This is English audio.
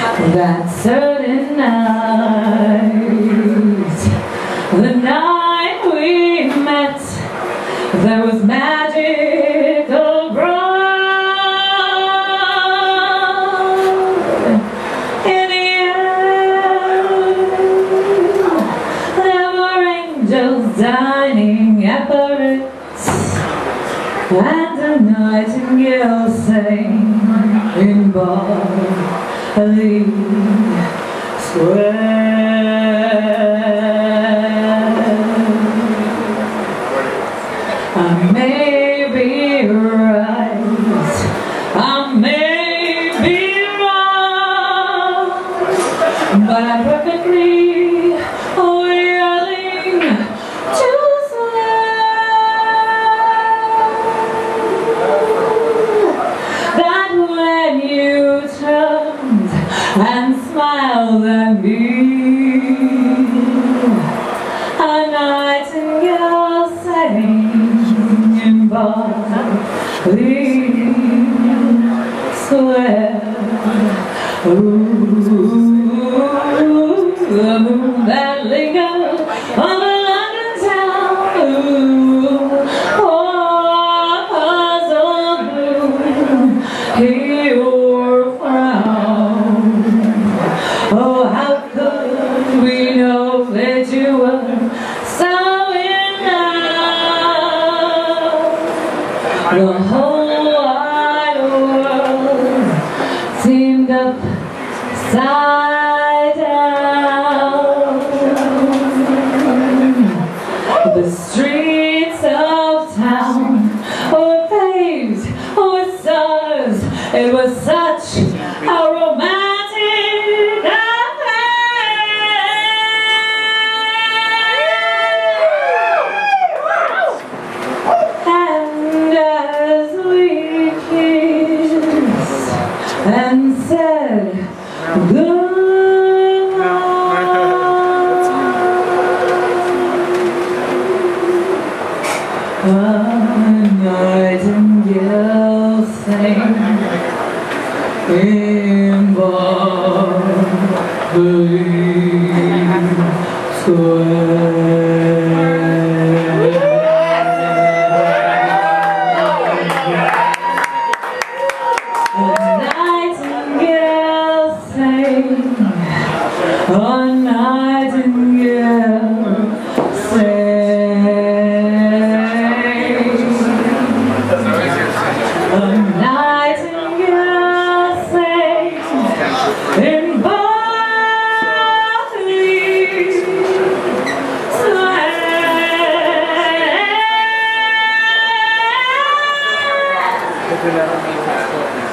That certain night, the night we met, there was magical bright in the air. There were angels dining at the Ritz, and a nightingale sang in Berkerley Square. I may be right, I may be wrong, but I'm perfectly willing to swear that when you turned and smiled at me, a nightingale sang in Berkerley Square. Ooh, the moon that lingered on the London town. Ooh, was all blue, he wore a frown. Oh, how could we know that you were so in love? The whole wide world seemed upside down. The streets of town were paved with stars. It was such a romantic affair. And as we kissed and said goodbye, a nightingale sang in Berkerley Square. A nightingale sang, a nightingale sang, a nightingale sang in Berkerley Square.